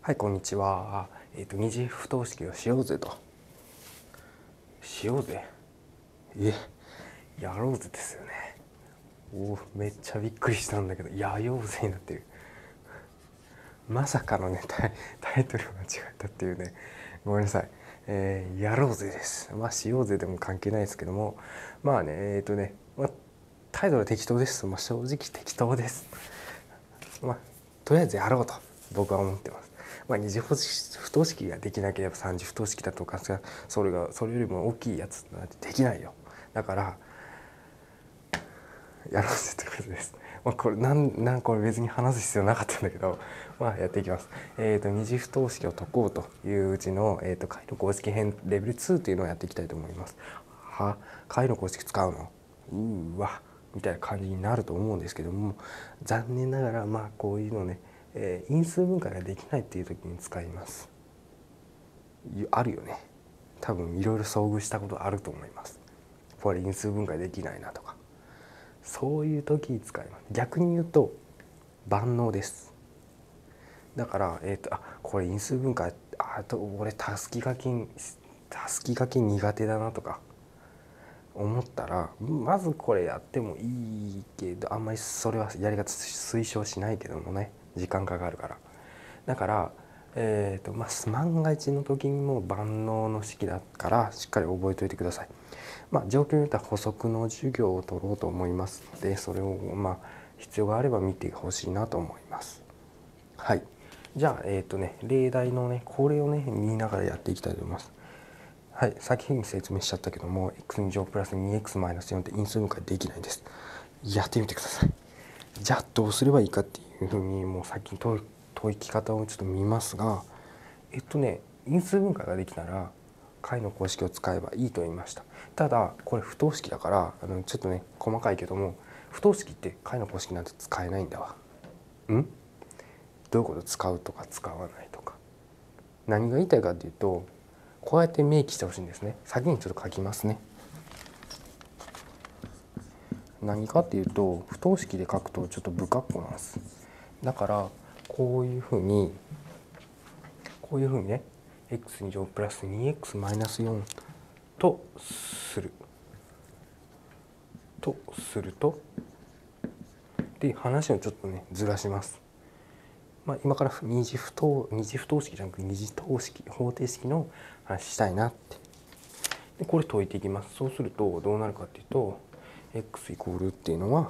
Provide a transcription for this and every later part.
はい、こんにちは。二次不等式をしようぜと。しようぜ。やろうぜですよね。めっちゃびっくりしたんだけど、やようぜになってる。まさかのね、タイトル間違えたっていうね。ごめんなさい。やろうぜです。しようぜでも関係ないですけども、タイトルは適当です。正直適当です。とりあえずやろうと僕は思ってます。二次不等式ができなければ三次不等式だとかそれよりも大きいやつなんてできないよ。だからやろうぜということです。これ別に話す必要なかったんだけど、やっていきます。二次不等式を解こうといううちの、解の公式編レベル2というのをやっていきたいと思います。解の公式使うのみたいな感じになると思うんですけども、残念ながらこういうのね、因数分解ができないっていう時に使います。あるよね。多分いろいろ遭遇したことあると思います。これ因数分解できないなとか、そういう時に使います。逆に言うと万能です。だからこれ因数分解俺たすきがけ苦手だなとか思ったら、まずこれやってもいいけど、あんまりそれはやり方推奨しないけどもね、時間かかるから。だから万が一の時にも万能の式だからしっかり覚えておいてください。状況によっては補足の授業を取ろうと思いますので、それを必要があれば見てほしいなと思います。はい。じゃあ例題のねこれをね見ながらやっていきたいと思います。はい、先に説明しちゃったけども x2 乗プラス 2x-4 って因数分解できないです。やってみてください。じゃあどうすればいいかっていうふうにもう先に解き方をちょっと見ますが、因数分解ができたら解の公式を使えばいいと言いました。ただこれ不等式だからちょっとね細かいけども、不等式って解の公式なんて使えないんだわ。どういうこと？使うとか使わないとか。何が言いたいかっていうと、こうやって明記してほしいんですね。先にちょっと書きますね。何かっていうと、不等式で書くとちょっと不格好なんです。だからこういうふうにね x2 乗プラス 2x-4 とするとで話をちょっとねずらします。今から二次不等式じゃなくて二次等式方程式の話したいなって。でこれ解いていきます。そうするとどうなるかっていうと x イコールっていうのは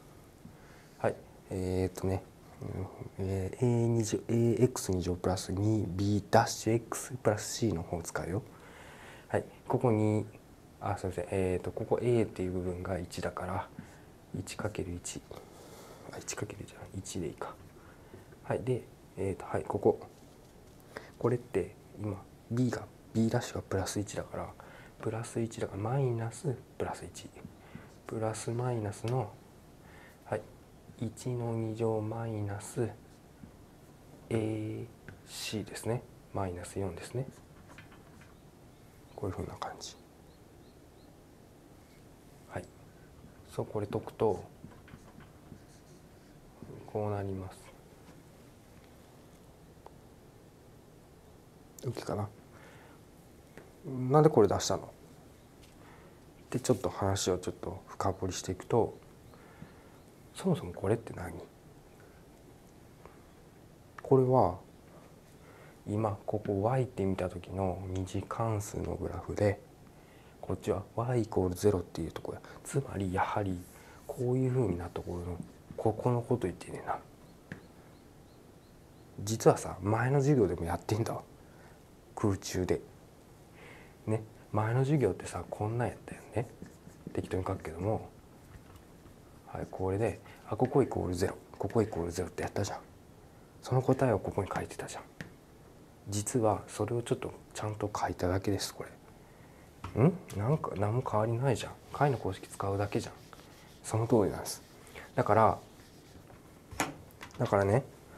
ax2 乗プラス 2b'(x プラス c) の方を使うよ。はい、ここにすみません、ここ a っていう部分が1だから 1×1 1×1 じゃない1でいいか。はい、でこれって今 b が b' がプラス1だからプラス1だからマイナスプラス1プラスマイナスの1の2乗マイナス ac ですね。マイナス4ですね。こういうふうな感じ。これ解くとこうなります。OK かな。なんでこれ出したので、ちょっと話をちょっと深掘りしていくと、そもそもこれって何？これは今ここ y って見た時の二次関数のグラフで、こっちは y イコール0っていうところ、つまりやはりこういうふうになったところのここのこと言ってねえな。実はさ、前の授業でもやってんだわ。空中でね。前の授業ってさこんなんやったよね。適当に書くけども、これでここイコール0ここイコール0ってやったじゃん。その答えをここに書いてたじゃん。実はそれをちょっとちゃんと書いただけです。これなんか何も変わりないじゃん。解の公式使うだけじゃん。その通りなんです。だからね、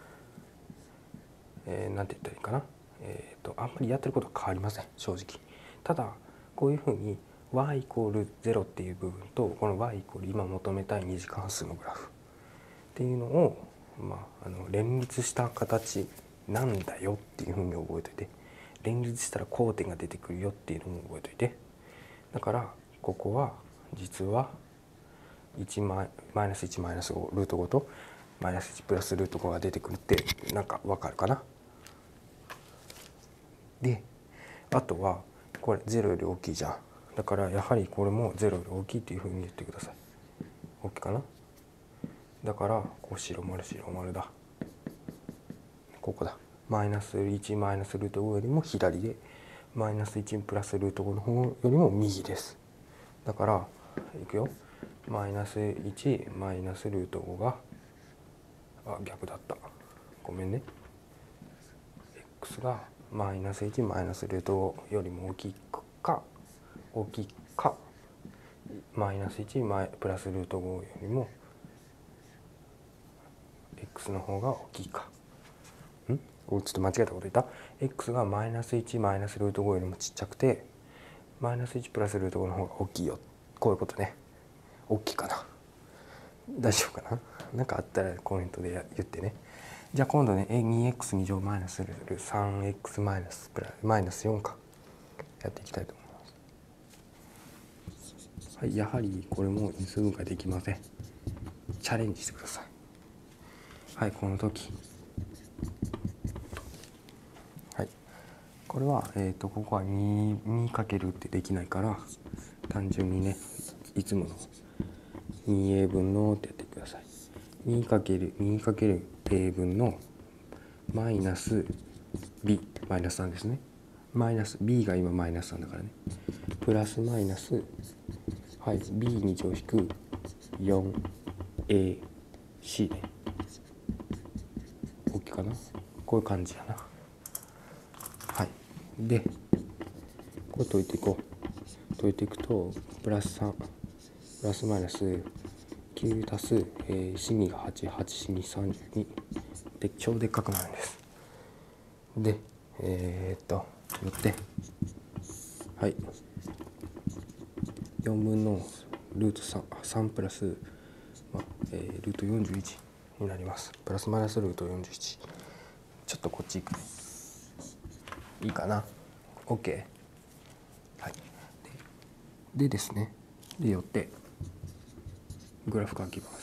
なんて言ったらいいかな、あんまりやってることは変わりません、正直。ただこういうふうに y イコール0っていう部分とこの y イコール今求めたい二次関数のグラフっていうのを連立した形なんだよっていうふうに覚えといて、連立したら交点が出てくるよっていうのも覚えといて。だからここは実はマイナス1マイナス5ルート5とマイナス1プラスルート5が出てくるってなんか分かるかな。であとはこれ0より大きいじゃん。だからやはりこれも0より大きいっていうふうに言ってください。 OK かな。だからこう白丸白丸だ。ここだ。マイナス1マイナスルート5よりも左で、マイナス1プラスルート5の方よりも右です。だからいくよ。マイナス1マイナスルート5が逆だった。ごめんね。x がマイナス1マイナスルート5よりも大きいかマイナス1プラスルート5よりも x の方が大きいか。ちょっと間違えたこと言った。 x がマイナス1マイナスルート5よりもちっちゃくてマイナス1プラスルート5の方が大きいよ。こういうことね。大きいかな。大丈夫かな。なんかあったらコメントで言ってね。じゃあ今度ね 2x2 乗マイナス 3x マイナスプラマイナス4かやっていきたいと思います。はい、やはりこれも因数分解できません。チャレンジしてください。はい、この時これは、ここは 2× ってできないから単純にねいつもの 2a 分のってやってください。2×a 分のマイナス b マイナス3ですね。マイナス b が今マイナス3だからね。プラスマイナスはい b2 乗引く 4ac ね。大きいかな。こういう感じやな。でこれ解いていこう。解いていくとプラス3プラスマイナス9足す4が8、8、4、32で超でっかくなるんです。でよってはい4分のルート 3プラス、ルート41になります。プラスマイナスルート41。ちょっとこっち行くね。いいかな。 OK。 はい。でですね、でよってグラフ書きます。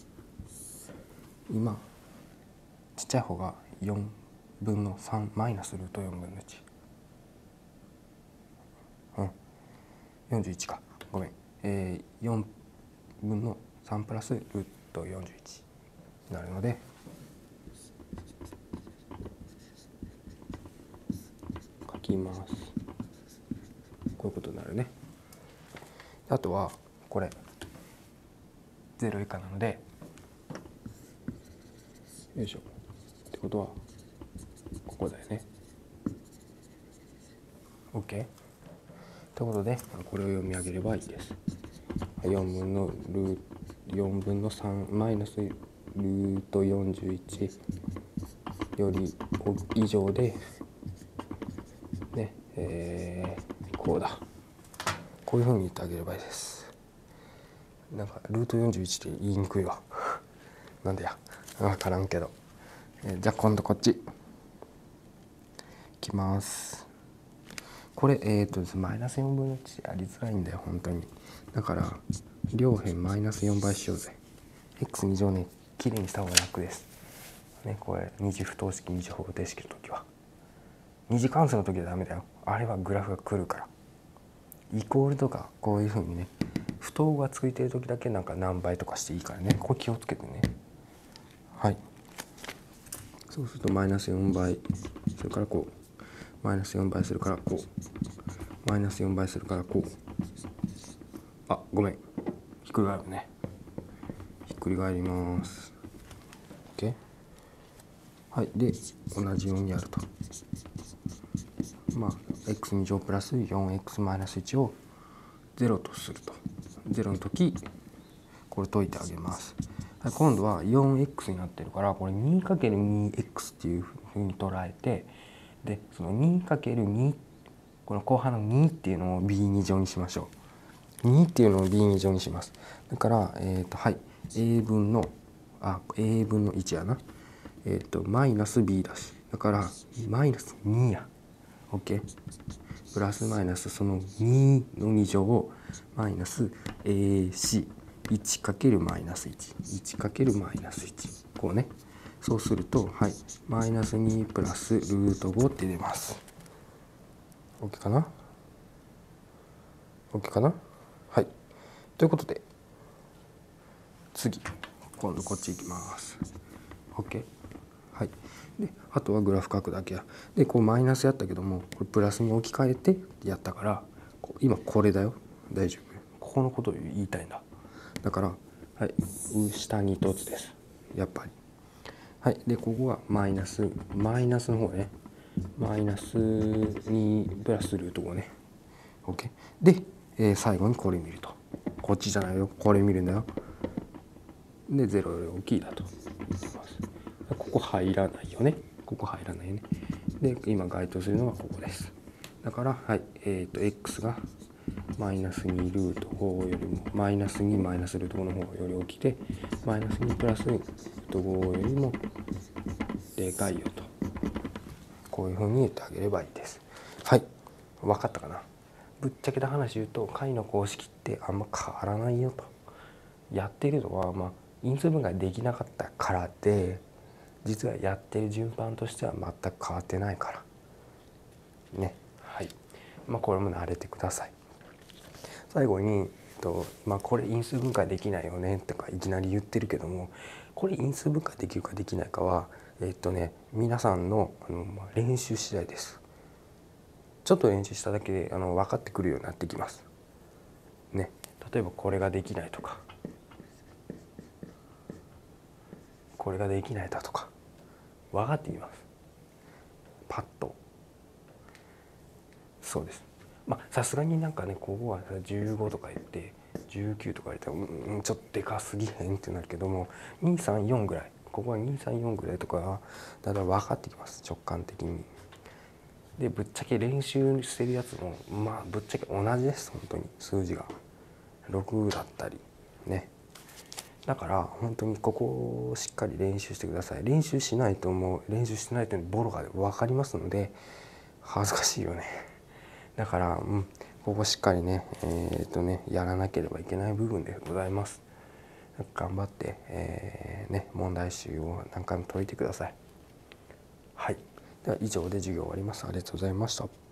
今ちっちゃい方が4分の3マイナスルート4分の1、41か、ごめん、4分の3プラスルート41になるので書きます。こういうことになるね。あとはこれ0以下なのでよいしょってことはここだよね。 OK ということでこれを読み上げればいいです。4分の3マイナスルート41より以上でねこうだ。こういうふうに言ってあげればいいです。なんかルート41って言いにくいわなんでや分からんけど、じゃあ今度こっちいきます。これマイナス4分の1やりづらいんだよ本当に。だから両辺マイナス4倍しようぜ。 x2 乗ねきれいにした方が楽ですね。これ二次不等式二次方程式の時は二次関数の時はダメだよ。あれはグラフが来るから。イコールとかこういうふうにね不等がついてる時だけなんか何倍とかしていいからね。これ気をつけてね。はい。そうするとマイナス4倍それからこうマイナス4倍するからこうマイナス4倍するからこうごめんひっくり返るね。ひっくり返ります。 OK。 はいで同じようにやるとx2 乗プラス 4x マイナス1を0とすると0の時これ解いてあげます。はい、今度は 4x になってるからこれ 2×2x っていうふうに捉えてでその 2×2 この後半の2っていうのを b2 乗にしましょう。2っていうのを b2 乗にします。だからはい a 分の1やなマイナス b だしだからマイナス2や。 OK。 プラスマイナスその2の2乗をマイナス AC1 かけるマイナス1かけるマイナス1、こうね。そうすると、はい、マイナス2プラスルート5って出ます。 OK かな。 OK かな。はい、ということで次今度こっち行きます。 OK。 はい、であとはグラフ書くだけや。でこうマイナスやったけども、これプラスに置き換えてやったから、今これだよ。大丈夫。ここのことを言いたいんだ。だから、はい、下に1つです、やっぱり。はい、でここはマイナスの方ね。マイナス2プラスルート5ね。 OK。 で、最後にこれ見ると、こっちじゃないよ、これ見るんだよ。で0より大きいだと言ってます。ここ入らないよね。ここ入らないよね。で今該当するのはここです。だからはい、x がマイナス2ルート5よりもマイナス2マイナスルート5の方より大きくて、マイナス2プラスルート5よりもでかいよと、こういうふうに言ってあげればいいです。はい、分かったかな。ぶっちゃけた話言うと解の公式ってあんま変わらないよと。やっているのは因数分解できなかったからで、実はやってる順番としては全く変わってないからね。はい、これも慣れてください。最後に、これ因数分解できないよねとかいきなり言ってるけども、これ因数分解できるかできないかは皆さんの練習次第です。ちょっと練習しただけで分かってくるようになってきますね。例えばこれができないとか、これができないだとか分かってきます。パッと。そうです。さすがにここは15とか言って19とか言ったらちょっとでかすぎへんってなるけども、234ぐらい、ここは234ぐらいとかだんだん分かってきます、直感的に。でぶっちゃけ練習してるやつもぶっちゃけ同じです。本当に数字が6だったりね。だから本当にここをしっかり練習してください。練習しないと練習してないとボロが分かりますので恥ずかしいよね。だから、ここしっかりねやらなければいけない部分でございます。頑張って、問題集を何回も解いてください。はい、では以上で授業終わります。ありがとうございました。